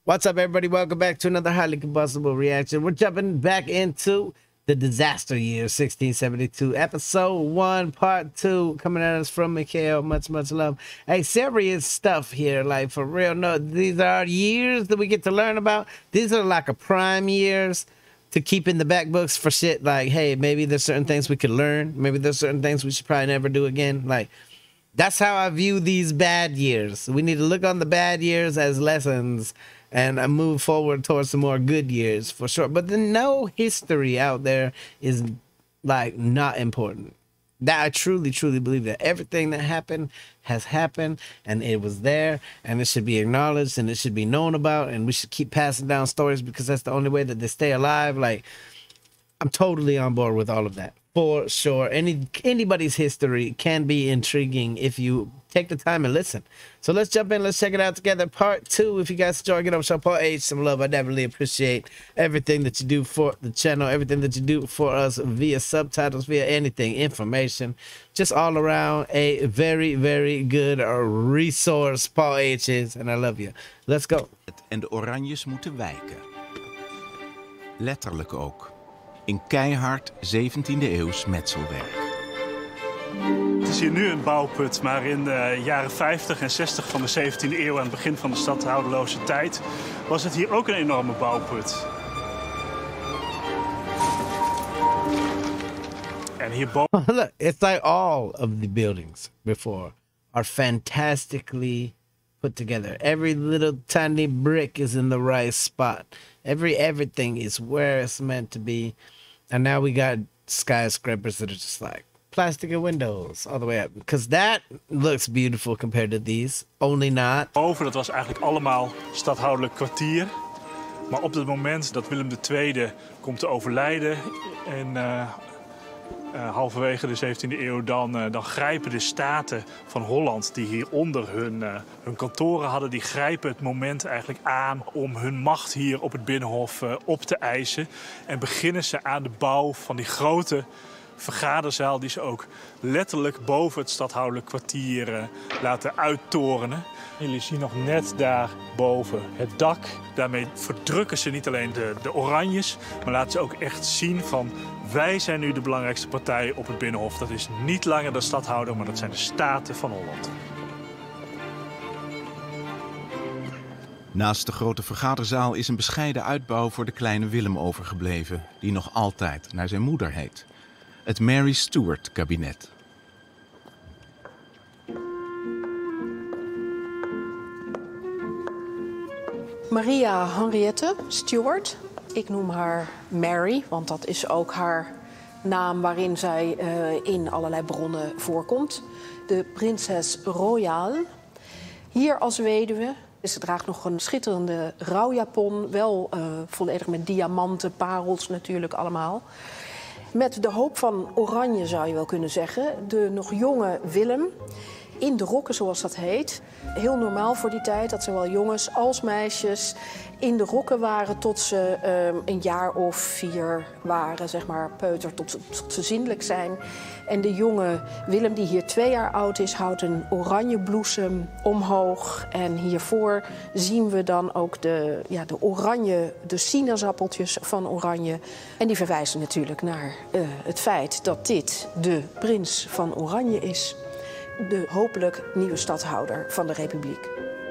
What's up, everybody? Welcome back to another highly combustible reaction. We're jumping back into the disaster year 1672, episode 1, part 2, coming at us from Mikhail. Much love. Hey, serious stuff here, like for real. No, these are years that we get to learn about. These are like a prime years to keep in the back books for shit like, hey, maybe there's certain things we could learn. Maybe there's certain things we should probably never do again. Like, that's how I view these bad years. We need to look on the bad years as lessons and move forward towards some more good years for sure. But the no history out there is like not important. That I truly believe that everything that happened has happened and it was there and it should be acknowledged and it should be known about, and we should keep passing down stories because that's the only way that they stay alive. Like, I'm totally on board with all of that. For sure. Anybody's history can be intriguing if you take the time and listen. So let's jump in. Let's check it out together. Part 2. If you guys enjoy, get over show Paul H some love. I definitely appreciate everything that you do for the channel, everything that you do for us via subtitles, via anything, information. Just all around a very good resource. Paul H is, and I love you. Let's go. En de Oranjes moeten wijken. Letterlijk ook. In keihard 17e-eeuws metselwerk. Het is hier nu een bouwput, maar in de jaren 50 en 60 van de 17e eeuw... aan het begin van de stadhouderloze tijd was het hier ook een enorme bouwput. En hierboven... Look, it's like all of the buildings before are fantastically put together. Every little tiny brick is in the right spot. Everything is where it's meant to be. And now we got skyscrapers that are just like plastic and windows all the way up. Because that looks beautiful compared to these. Only not. Boven, dat was eigenlijk allemaal stadhoudelijk kwartier. Maar op het moment dat Willem II komt te overlijden en halverwege de 17e eeuw, dan grijpen de Staten van Holland, die hieronder hun kantoren hadden, die grijpen het moment eigenlijk aan om hun macht hier op het Binnenhof op te eisen. En beginnen ze aan de bouw van die grote vergaderzaal die ze ook letterlijk boven het stadhoudelijk kwartier laten uittorenen. Jullie zien nog net daar boven het dak. Daarmee verdrukken ze niet alleen de Oranjes, maar laten ze ook echt zien van: wij zijn nu de belangrijkste partij op het Binnenhof. Dat is niet langer de stadhouder, maar dat zijn de Staten van Holland. Naast de grote vergaderzaal is een bescheiden uitbouw voor de kleine Willem overgebleven, die nog altijd naar zijn moeder heet. Het Mary Stuart kabinet. Maria Henriette Stuart. Ik noem haar Mary, want dat is ook haar naam waarin zij in allerlei bronnen voorkomt. De prinses royale. Hier als weduwe. Ze draagt nog een schitterende rouwjapon. Wel volledig met diamanten, parels natuurlijk allemaal. Met de hoop van Oranje zou je wel kunnen zeggen. De nog jonge Willem. In de rokken, zoals dat heet. Heel normaal voor die tijd dat zowel jongens als meisjes in de rokken waren tot ze een jaar of 4 waren, zeg maar peuter, tot ze zindelijk zijn. En de jonge Willem, die hier 2 jaar oud is, houdt een oranje bloesem omhoog. En hiervoor zien we dan ook de oranje, de sinaasappeltjes van Oranje. En die verwijzen natuurlijk naar het feit dat dit de prins van Oranje is. De hopelijk nieuwe stadhouder van de Republiek.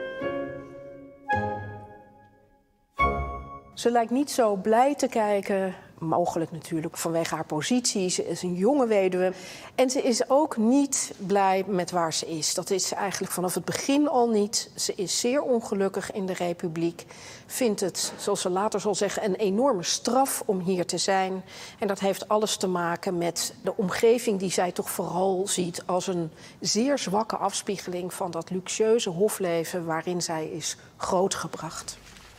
Ze lijkt niet zo blij te kijken, mogelijk natuurlijk vanwege haar positie. Ze is een jonge weduwe en ze is ook niet blij met waar ze is. Dat is ze eigenlijk vanaf het begin al niet. Ze is zeer ongelukkig in de Republiek. Vindt het, zoals ze later zal zeggen, een enorme straf om hier te zijn. En dat heeft alles te maken met de omgeving die zij toch vooral ziet als een zeer zwakke afspiegeling van dat luxueuze hofleven waarin zij is grootgebracht.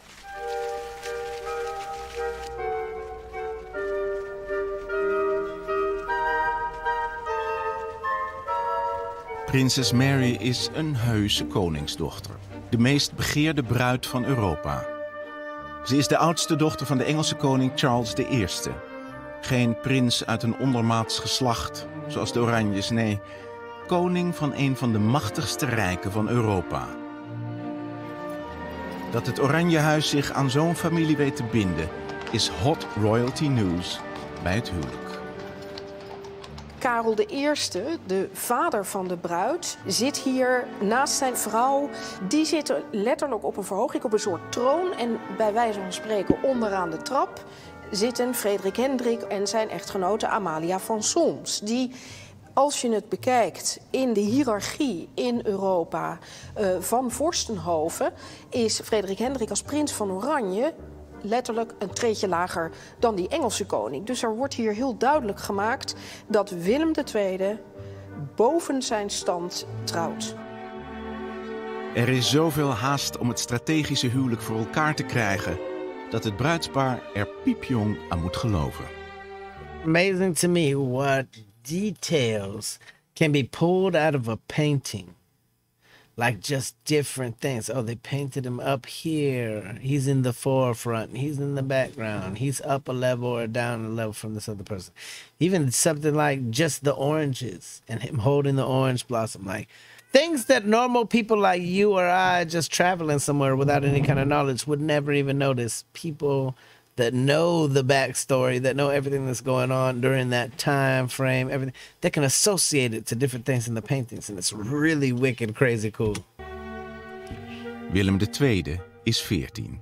Prinses Mary is een heuse koningsdochter. De meest begeerde bruid van Europa. Ze is de oudste dochter van de Engelse koning Charles I. Geen prins uit een ondermaats geslacht, zoals de Oranjes, nee. Koning van een van de machtigste rijken van Europa. Dat het Oranjehuis zich aan zo'n familie weet te binden is hot royalty news bij het huwelijk. Karel I, de vader van de bruid, zit hier naast zijn vrouw. Die zitten letterlijk op een verhoging, op een soort troon. En bij wijze van spreken onderaan de trap zitten Frederik Hendrik en zijn echtgenote Amalia van Solms. Die, als je het bekijkt in de hiërarchie in Europa van vorstenhoven, is Frederik Hendrik als prins van Oranje letterlijk een treedje lager dan die Engelse koning. Dus er wordt hier heel duidelijk gemaakt dat Willem II boven zijn stand trouwt. Er is zoveel haast om het strategische huwelijk voor elkaar te krijgen dat het bruidspaar er piepjong aan moet geloven. Amazing to me what details can be pulled out of a painting. Like just different things. Oh, they painted him up here. He's in the forefront. He's in the background. He's up a level or down a level from this other person. Even something like just the oranges and him holding the orange blossom. Like things that normal people like you or I just traveling somewhere without any kind of knowledge would never even notice. People that know the backstory, that know everything that's going on during that time frame, everything, they can associate it to different things in the paintings. And it's really wicked, crazy cool. Willem II is 14.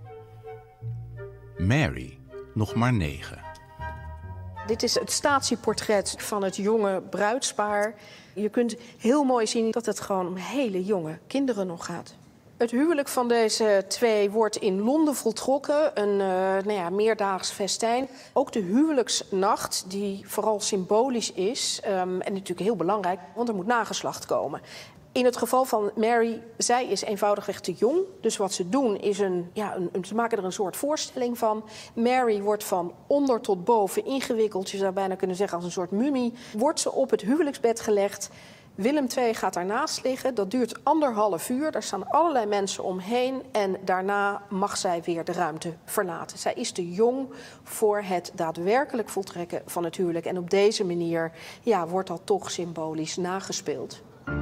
Mary nog maar 9. Dit is het statieportret van het jonge bruidspaar. Je kunt heel mooi zien dat het gewoon om hele jonge kinderen nog gaat. Het huwelijk van deze twee wordt in Londen voltrokken, een meerdaags festijn. Ook de huwelijksnacht, die vooral symbolisch is en natuurlijk heel belangrijk, want er moet nageslacht komen. In het geval van Mary, zij is eenvoudigweg te jong. Dus wat ze doen is ze maken er een soort voorstelling van. Mary wordt van onder tot boven ingewikkeld, je zou bijna kunnen zeggen als een soort mummie. Wordt ze op het huwelijksbed gelegd. Willem II gaat daarnaast liggen. Dat duurt 1,5 uur. Daar staan allerlei mensen omheen. En daarna mag zij weer de ruimte verlaten. Zij is te jong voor het daadwerkelijk voltrekken van het huwelijk. En op deze manier wordt dat toch symbolisch nagespeeld.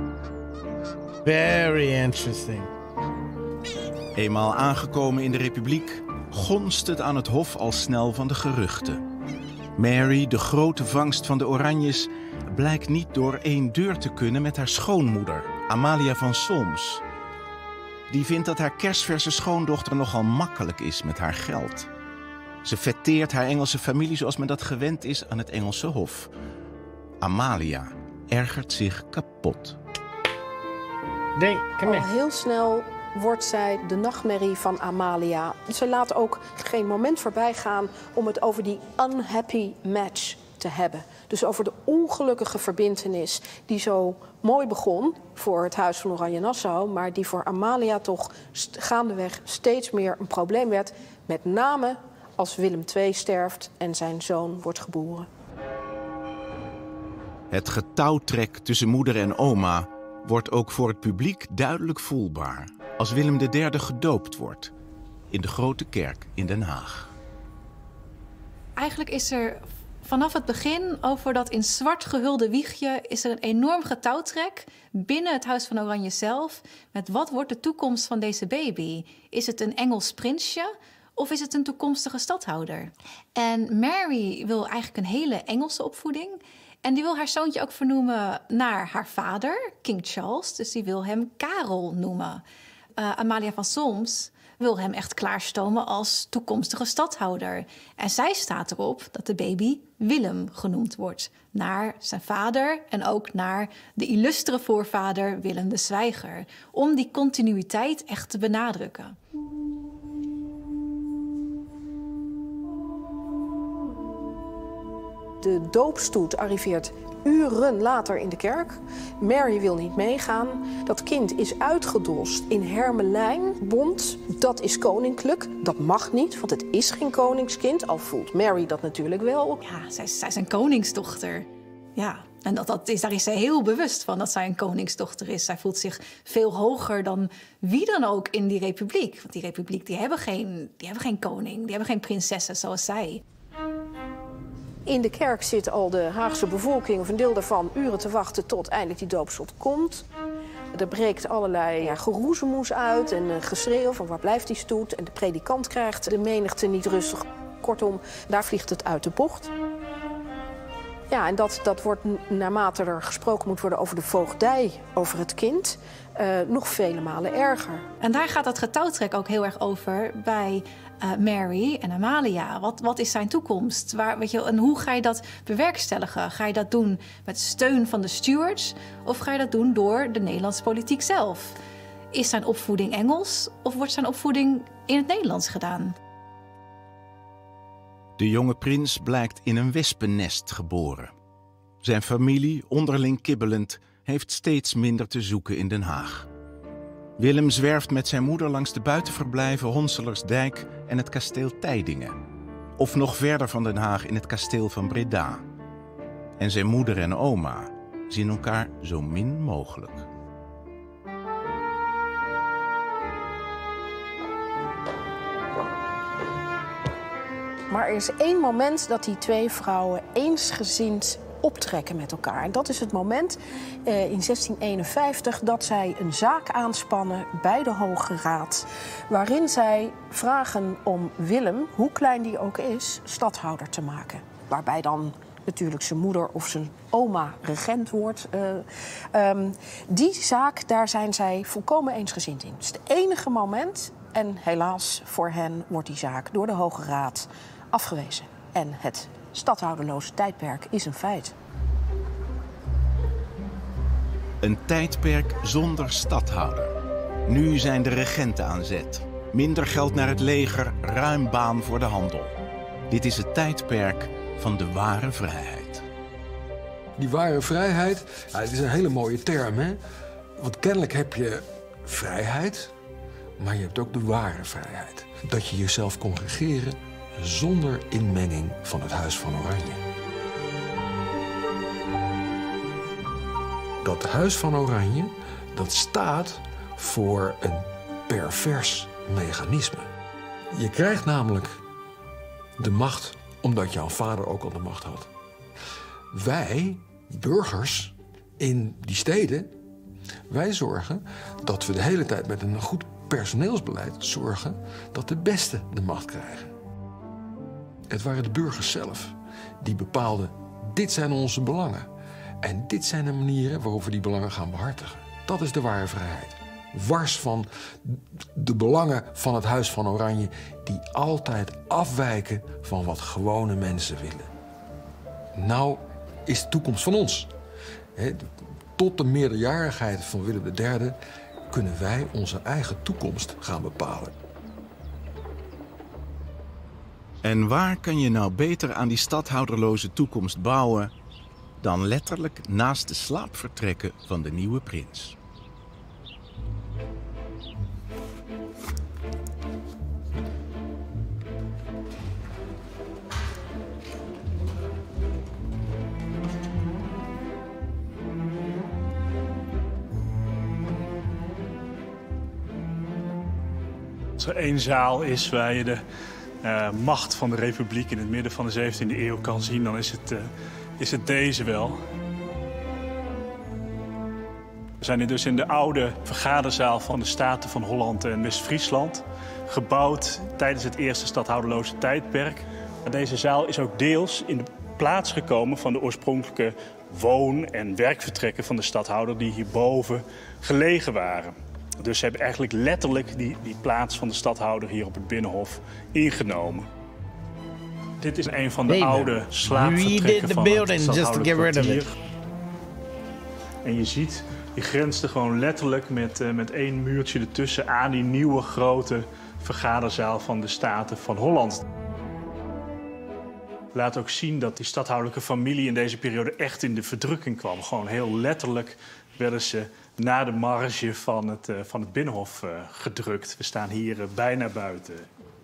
Very interesting. Eenmaal aangekomen in de Republiek gonst het aan het hof al snel van de geruchten. Mary, de grote vangst van de Oranjes, blijkt niet door één deur te kunnen met haar schoonmoeder, Amalia van Solms. Die vindt dat haar kersverse schoondochter nogal makkelijk is met haar geld. Ze fêteert haar Engelse familie zoals men dat gewend is aan het Engelse hof. Amalia ergert zich kapot. Kom Al heel snel wordt zij de nachtmerrie van Amalia. Ze laat ook geen moment voorbij gaan om het over die unhappy match te hebben. Dus over de ongelukkige verbintenis die zo mooi begon voor het Huis van Oranje-Nassau, maar die voor Amalia toch gaandeweg steeds meer een probleem werd. Met name als Willem II sterft en zijn zoon wordt geboren. Het getouwtrek tussen moeder en oma wordt ook voor het publiek duidelijk voelbaar als Willem III gedoopt wordt in de Grote Kerk in Den Haag. Eigenlijk is er vanaf het begin over dat in zwart gehulde wiegje is er een enorm getouwtrek binnen het Huis van Oranje zelf met wat wordt de toekomst van deze baby? Is het een Engels prinsje of is het een toekomstige stadhouder? En Mary wil eigenlijk een hele Engelse opvoeding. En die wil haar zoontje ook vernoemen naar haar vader, King Charles. Dus die wil hem Karel noemen. Amalia van Solms wil hem echt klaarstomen als toekomstige stadhouder. En zij staat erop dat de baby Willem genoemd wordt. Naar zijn vader en ook naar de illustere voorvader Willem de Zwijger. Om die continuïteit echt te benadrukken. De doopstoet arriveert uren later in de kerk. Mary wil niet meegaan. Dat kind is uitgedost in hermelijnbont. Dat is koninklijk. Dat mag niet, want het is geen koningskind. Al voelt Mary dat natuurlijk wel. Ja, zij is een koningsdochter. Ja, en daar is zij heel bewust van dat zij een koningsdochter is. Zij voelt zich veel hoger dan wie dan ook in die republiek. Want die republiek die hebben geen koning, die hebben geen prinsessen zoals zij. In de kerk zit al de Haagse bevolking, of een deel daarvan, uren te wachten tot eindelijk die doopsel komt. Er breekt allerlei geroezemoes uit en geschreeuw van waar blijft die stoet. En de predikant krijgt de menigte niet rustig. Kortom, daar vliegt het uit de bocht. Ja, en dat wordt naarmate er gesproken moet worden over de voogdij, over het kind, nog vele malen erger. En daar gaat dat getouwtrek ook heel erg over bij Mary en Amalia. Wat is zijn toekomst? En hoe ga je dat bewerkstelligen? Ga je dat doen met steun van de stewards? Of ga je dat doen door de Nederlandse politiek zelf? Is zijn opvoeding Engels of wordt zijn opvoeding in het Nederlands gedaan? De jonge prins blijkt in een wespennest geboren. Zijn familie, onderling kibbelend, heeft steeds minder te zoeken in Den Haag. Willem zwerft met zijn moeder langs de buitenverblijven Honselersdijk en het kasteel Tijdingen. Of nog verder van Den Haag in het kasteel van Breda. En zijn moeder en oma zien elkaar zo min mogelijk. Maar er is één moment dat die twee vrouwen eensgezind optrekken met elkaar. En dat is het moment in 1651 dat zij een zaak aanspannen bij de Hoge Raad, waarin zij vragen om Willem, hoe klein die ook is, stadhouder te maken. Waarbij dan natuurlijk zijn moeder of zijn oma regent wordt. Die zaak, daar zijn zij volkomen eensgezind in. Het is het enige moment, en helaas voor hen wordt die zaak door de Hoge Raad afgewezen. En het stadhouderloze tijdperk is een feit. Een tijdperk zonder stadhouder. Nu zijn de regenten aan zet. Minder geld naar het leger, ruim baan voor de handel. Dit is het tijdperk van de ware vrijheid. Die ware vrijheid, het is een hele mooie term, hè? Want kennelijk heb je vrijheid, maar je hebt ook de ware vrijheid. Dat je jezelf kon regeren zonder inmenging van het Huis van Oranje. Dat Huis van Oranje, dat staat voor een pervers mechanisme. Je krijgt namelijk de macht omdat jouw vader ook al de macht had. Wij, burgers in die steden, wij zorgen dat we de hele tijd met een goed personeelsbeleid zorgen dat de besten de macht krijgen. Het waren de burgers zelf die bepaalden, dit zijn onze belangen. En dit zijn de manieren waarop we die belangen gaan behartigen. Dat is de ware vrijheid. Wars van de belangen van het Huis van Oranje die altijd afwijken van wat gewone mensen willen. Nou is de toekomst van ons. Tot de meerderjarigheid van Willem III kunnen wij onze eigen toekomst gaan bepalen. En waar kan je nou beter aan die stadhouderloze toekomst bouwen dan letterlijk naast de slaapvertrekken van de nieuwe prins? Als er één zaal is waar je de macht van de republiek in het midden van de 17e eeuw kan zien, dan is het deze wel. We zijn dus in de oude vergaderzaal van de Staten van Holland en West-Friesland, gebouwd tijdens het eerste stadhouderloze tijdperk. Deze zaal is ook deels in de plaats gekomen van de oorspronkelijke woon- en werkvertrekken van de stadhouder die hierboven gelegen waren. Dus ze hebben eigenlijk letterlijk die plaats van de stadhouder hier op het Binnenhof ingenomen. Dit is een van de oude slaapvertrekken van het stadhouderskwartier. En je ziet, die grenst er gewoon letterlijk met één muurtje ertussen aan die nieuwe grote vergaderzaal van de Staten van Holland. Laat ook zien dat die stadhouderlijke familie in deze periode echt in de verdrukking kwam. Gewoon heel letterlijk werden ze naar de marge van het Binnenhof gedrukt. We staan hier bijna buiten.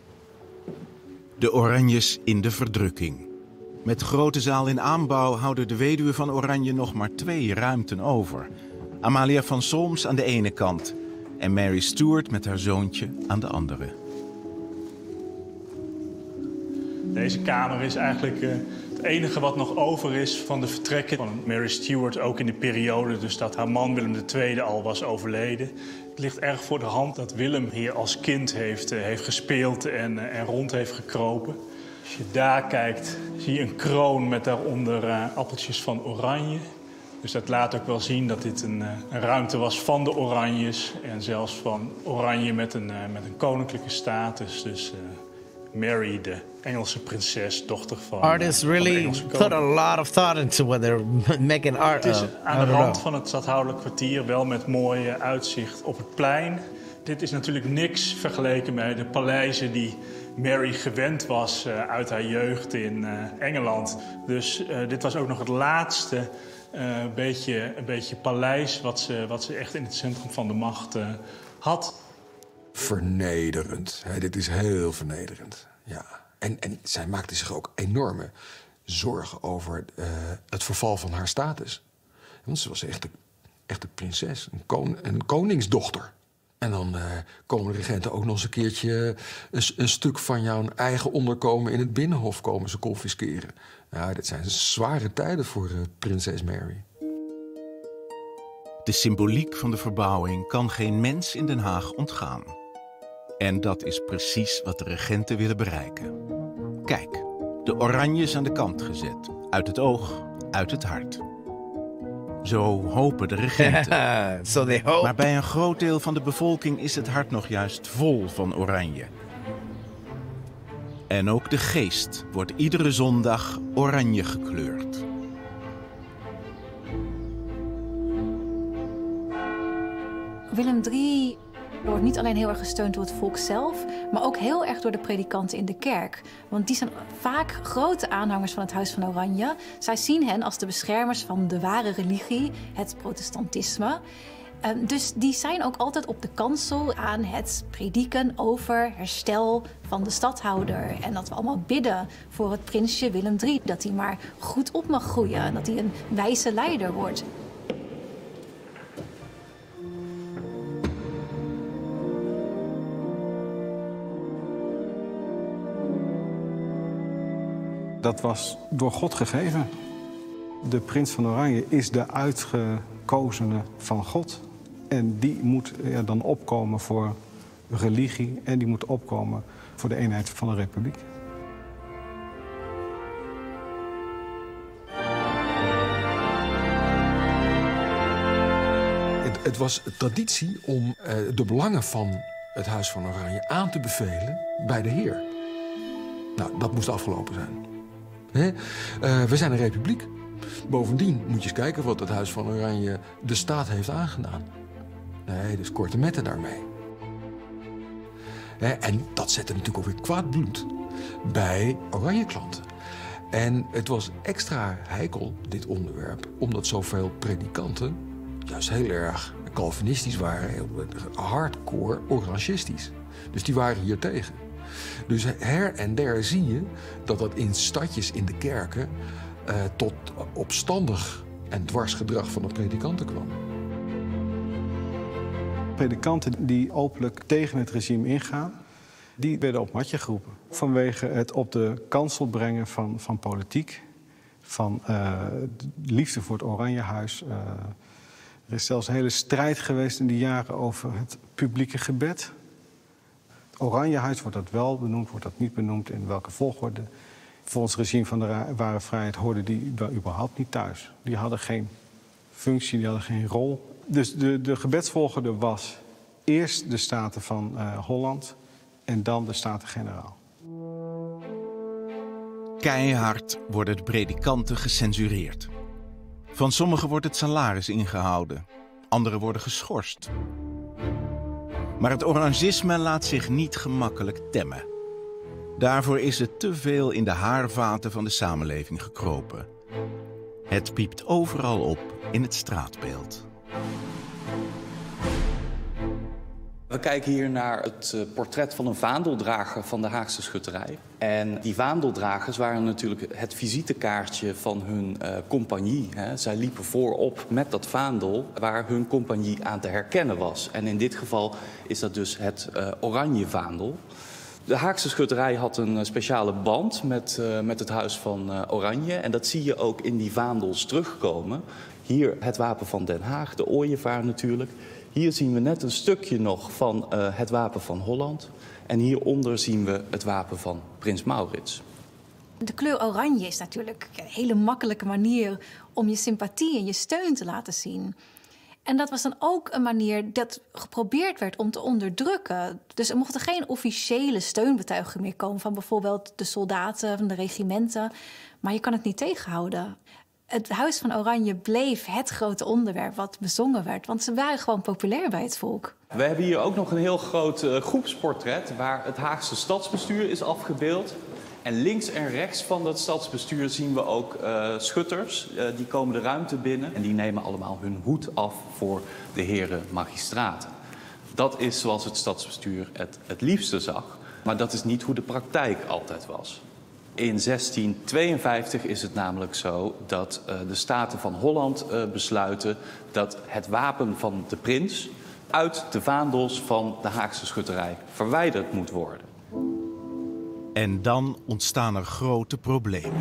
De Oranjes in de verdrukking. Met de grote zaal in aanbouw houden de weduwen van Oranje nog maar 2 ruimten over. Amalia van Solms aan de ene kant en Mary Stuart met haar zoontje aan de andere. Deze kamer is eigenlijk Het enige wat nog over is van de vertrekken van Mary Stuart, ook in de periode dus dat haar man Willem II al was overleden. Het ligt erg voor de hand dat Willem hier als kind heeft gespeeld en rond heeft gekropen. Als je daar kijkt, zie je een kroon met daaronder appeltjes van oranje. Dus dat laat ook wel zien dat dit een ruimte was van de Oranjes. En zelfs van Oranje met een koninklijke status. Dus Mary, de Engelse prinses, dochter van Artists really put a lot of thought into what they're making art of. Het is aan de rand van het het stadhouderlijk kwartier, wel met mooi uitzicht op het plein. Dit is natuurlijk niks vergeleken met de paleizen die Mary gewend was uit haar jeugd in Engeland. Dus dit was ook nog het laatste een beetje paleis wat ze echt in het centrum van de macht had. Vernederend. Dit is heel vernederend. Ja. En zij maakte zich ook enorme zorgen over het verval van haar status. Want ze was echt een prinses, een koningsdochter. En dan komen de regenten ook nog eens een keertje een stuk van jouw eigen onderkomen in het binnenhof komen ze confisceren. Nou, dit zijn zware tijden voor prinses Mary. De symboliek van de verbouwing kan geen mens in Den Haag ontgaan. En dat is precies wat de regenten willen bereiken. Kijk, de Oranjes aan de kant gezet. Uit het oog, uit het hart. Zo hopen de regenten. So they hope. Maar bij een groot deel van de bevolking is het hart nog juist vol van oranje. En ook de geest wordt iedere zondag oranje gekleurd. Willem III wordt niet alleen heel erg gesteund door het volk zelf, maar ook heel erg door de predikanten in de kerk. Want die zijn vaak grote aanhangers van het Huis van Oranje. Zij zien hen als de beschermers van de ware religie, het protestantisme. Dus die zijn ook altijd op de kansel aan het prediken over herstel van de stadhouder. En dat we allemaal bidden voor het prinsje Willem III. Dat hij maar goed op mag groeien en dat hij een wijze leider wordt. Dat was door God gegeven. De prins van Oranje is de uitgekozene van God. En die moet dan opkomen voor religie en die moet opkomen voor de eenheid van de republiek. Het was traditie om de belangen van het Huis van Oranje aan te bevelen bij de heer. Nou, dat moest afgelopen zijn. We zijn een republiek. Bovendien moet je eens kijken wat het Huis van Oranje de staat heeft aangedaan. Nee, dus korte metten daarmee. En dat zette natuurlijk ook weer kwaad bloed bij oranje klanten. En het was extra heikel, dit onderwerp, omdat zoveel predikanten juist heel erg Calvinistisch waren, heel hardcore orangistisch. Dus die waren hier tegen. Dus her en der zie je dat in stadjes in de kerken tot opstandig en dwarsgedrag van de predikanten kwam. Predikanten die openlijk tegen het regime ingaan, die werden op matje geroepen. Vanwege het op de kansel brengen van politiek, van liefde voor het Oranjehuis. Er is zelfs een hele strijd geweest in die jaren over het publieke gebed. Het Oranjehuis, wordt dat wel benoemd, wordt dat niet benoemd, in welke volgorde. Volgens het regime van de ware vrijheid hoorden die daar überhaupt niet thuis. Die hadden geen functie, die hadden geen rol. Dus de gebedsvolgorde was eerst de Staten van Holland en dan de Staten-Generaal. Keihard worden de predikanten gecensureerd. Van sommigen wordt het salaris ingehouden, anderen worden geschorst. Maar het orangisme laat zich niet gemakkelijk temmen. Daarvoor is het te veel in de haarvaten van de samenleving gekropen. Het piept overal op in het straatbeeld. We kijken hier naar het portret van een vaandeldrager van de Haagse schutterij. En die vaandeldragers waren natuurlijk het visitekaartje van hun compagnie. Zij liepen voorop met dat vaandel waar hun compagnie aan te herkennen was. En in dit geval is dat dus het oranje vaandel. De Haagse schutterij had een speciale band met het Huis van Oranje. En dat zie je ook in die vaandels terugkomen. Hier het wapen van Den Haag, de ooievaar natuurlijk. Hier zien we net een stukje nog van het wapen van Holland. En hieronder zien we het wapen van Prins Maurits. De kleur oranje is natuurlijk een hele makkelijke manier om je sympathie en je steun te laten zien. En dat was dan ook een manier dat geprobeerd werd om te onderdrukken. Dus er mochten geen officiële steunbetuigingen meer komen van bijvoorbeeld de soldaten, van de regimenten. Maar je kan het niet tegenhouden. Het Huis van Oranje bleef het grote onderwerp wat bezongen werd. Want ze waren gewoon populair bij het volk. We hebben hier ook nog een heel groot groepsportret waar het Haagse stadsbestuur is afgebeeld. En links en rechts van dat stadsbestuur zien we ook schutters. Die komen de ruimte binnen en die nemen allemaal hun hoed af voor de heren magistraten. Dat is zoals het stadsbestuur het liefste zag. Maar dat is niet hoe de praktijk altijd was. In 1652 is het namelijk zo dat de Staten van Holland besluiten dat het wapen van de prins uit de vaandels van de Haagse schutterij verwijderd moet worden. En dan ontstaan er grote problemen.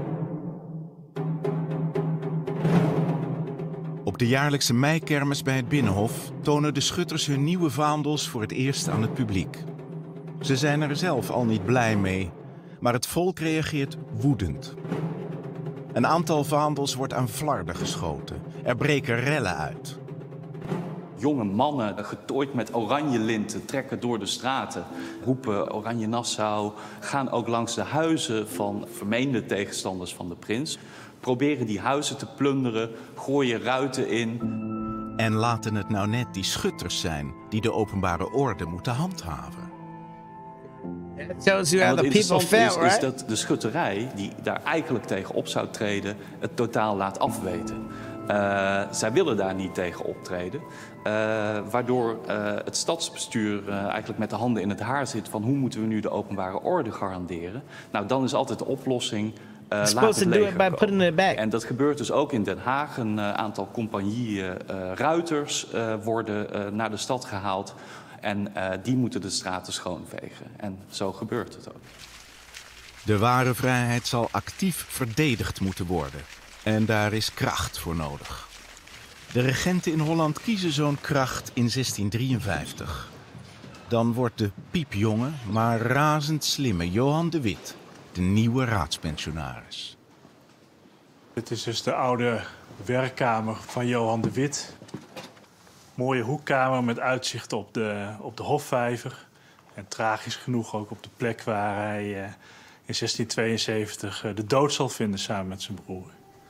Op de jaarlijkse meikermis bij het Binnenhof tonen de schutters hun nieuwe vaandels voor het eerst aan het publiek. Ze zijn er zelf al niet blij mee, maar het volk reageert woedend. Een aantal vaandels wordt aan flarden geschoten. Er breken rellen uit. Jonge mannen, getooid met oranje linten, trekken door de straten, roepen Oranje Nassau, gaan ook langs de huizen van vermeende tegenstanders van de prins, proberen die huizen te plunderen, gooien ruiten in. En laten het nou net die schutters zijn die de openbare orde moeten handhaven. It shows you En how wat the people interessant felt, is right? dat de schutterij, die daar eigenlijk tegen op zou treden, het totaal laat afweten. Zij willen daar niet tegen optreden. Waardoor het stadsbestuur eigenlijk met de handen in het haar zit van hoe moeten we nu de openbare orde garanderen. Nou, dan is altijd de oplossing laat het leger komen. En dat gebeurt dus ook in Den Haag. Een aantal compagnieën ruiters worden naar de stad gehaald. En die moeten de straten schoonvegen. En zo gebeurt het ook. De ware vrijheid zal actief verdedigd moeten worden. En daar is kracht voor nodig. De regenten in Holland kiezen zo'n kracht in 1653. Dan wordt de piepjonge, maar razendslimme Johan de Witt de nieuwe raadspensionaris. Dit is dus de oude werkkamer van Johan de Witt. Mooie hoekkamer met uitzicht op de Hofvijver. En tragisch genoeg ook op de plek waar hij in 1672 de dood zal vinden samen met zijn broer.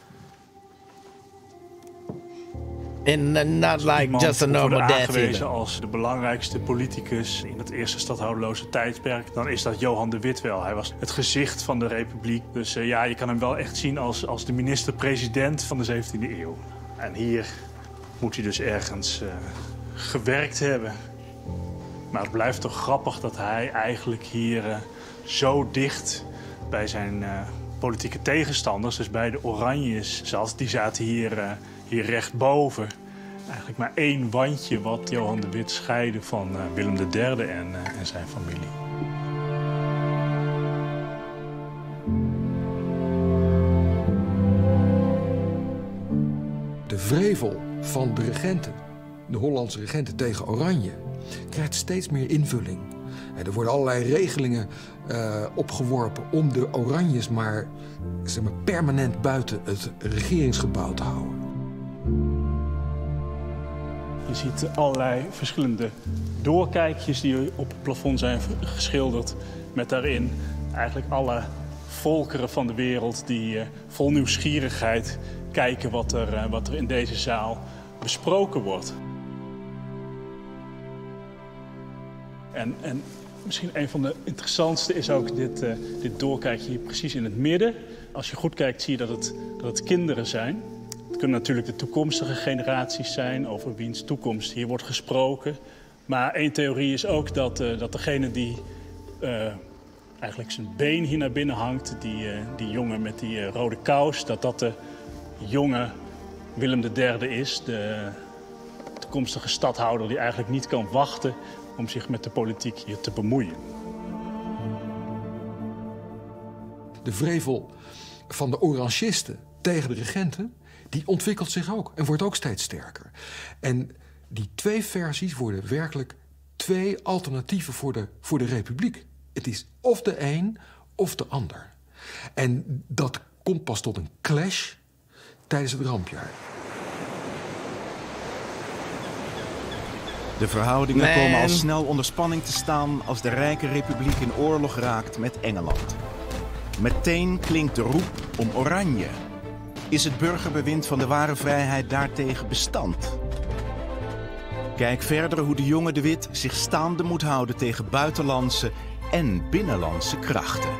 And not like just a normal death aangewezen either. als de belangrijkste politicus in het eerste stadhouderloze tijdperk, dan is dat Johan de Witt wel. Hij was het gezicht van de republiek. Dus ja, je kan hem wel echt zien als de minister-president van de 17e eeuw. En hier moet hij dus ergens gewerkt hebben. Maar het blijft toch grappig dat hij eigenlijk hier zo dicht bij zijn politieke tegenstanders, dus bij de Oranjes, zat. Die zaten hier rechtboven. Eigenlijk maar één wandje wat Johan de Witt scheidde van Willem III en zijn familie. De wrevel van de regenten, de Hollandse regenten tegen Oranje, krijgt steeds meer invulling. Er worden allerlei regelingen opgeworpen om de Oranjes maar, zeg maar permanent buiten het regeringsgebouw te houden. Je ziet allerlei verschillende doorkijkjes die op het plafond zijn geschilderd. Met daarin eigenlijk alle volkeren van de wereld die vol nieuwsgierigheid kijken wat er in deze zaal besproken wordt. En misschien een van de interessantste is ook dit doorkijkje hier precies in het midden. Als je goed kijkt zie je dat het kinderen zijn. Het kunnen natuurlijk de toekomstige generaties zijn over wiens toekomst hier wordt gesproken. Maar één theorie is ook dat degene die eigenlijk zijn been hier naar binnen hangt, die jongen met die rode kous, dat de jonge Willem III is, de toekomstige stadhouder die eigenlijk niet kan wachten om zich met de politiek hier te bemoeien. De wrevel van de orangisten tegen de regenten, die ontwikkelt zich ook en wordt ook steeds sterker. En die twee versies worden werkelijk twee alternatieven voor de republiek. Het is of de een of de ander. En dat komt pas tot een clash tijdens het rampjaar. De verhoudingen komen al snel onder spanning te staan als de rijke republiek in oorlog raakt met Engeland. Meteen klinkt de roep om Oranje. Is het burgerbewind van de ware vrijheid daartegen bestand? Kijk verder hoe de jonge de Wit zich staande moet houden tegen buitenlandse en binnenlandse krachten.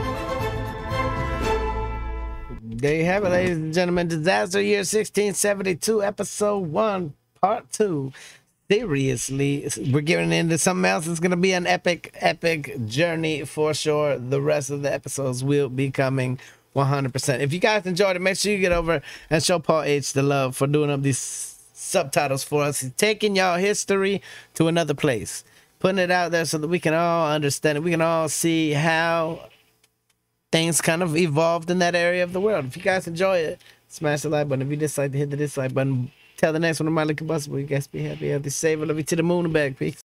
There you have it, ladies and gentlemen. Disaster Year 1672, Episode 1, Part 2. Seriously, we're getting into something else. It's going to be an epic journey for sure. The rest of the episodes will be coming 100%. If you guys enjoyed it, make sure you get over and show Paul H the love for doing up these subtitles for us. He's taking y'all history to another place, putting it out there so that we can all understand it. We can all see how things kind of evolved in that area of the world. If you guys enjoy it, smash the like button. If you dislike, hit the dislike button. Till the next one, I'm Mike Combustible. You guys be happy, healthy, safe. I love you to the moon and back. Peace.